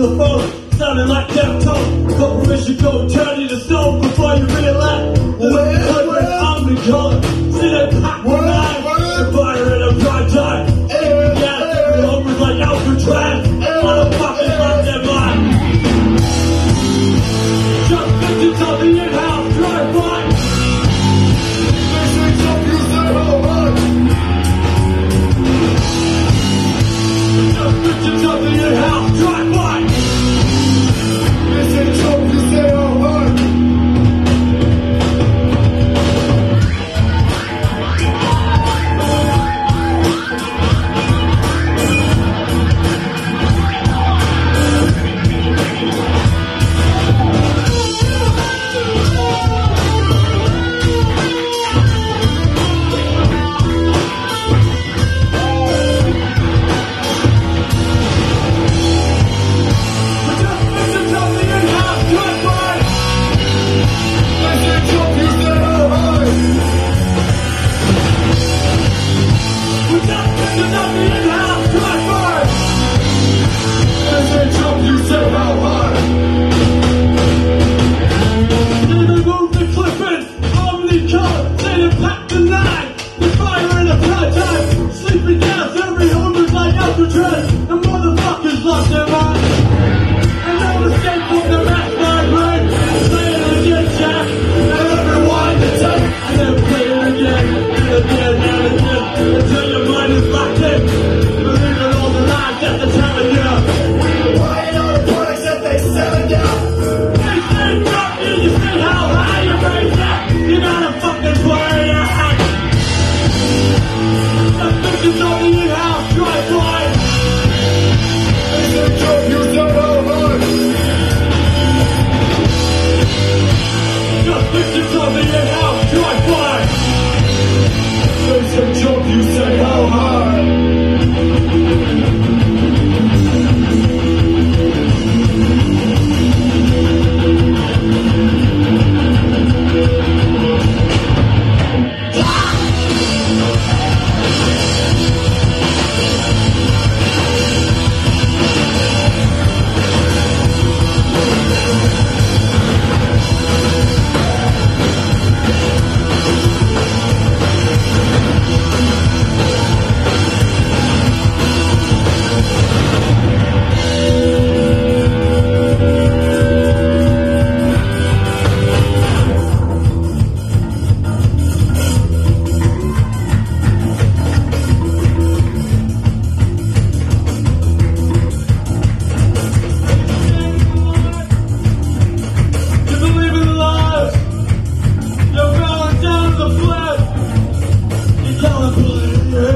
the phone, sounding like Deftones. Corporation code, turn you to stone before you realize. I'm the color, see that pack one eye, the fire in a prime time. Every gas, every homer's like Alcatraz. Motherfuckers lost their mind. Just bitches on the in-house drive-by. They say jump, you say how hard. Just bitches on the in-house drive-by. They say jump, you say how hard.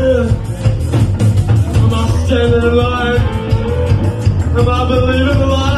Am I believing the lie?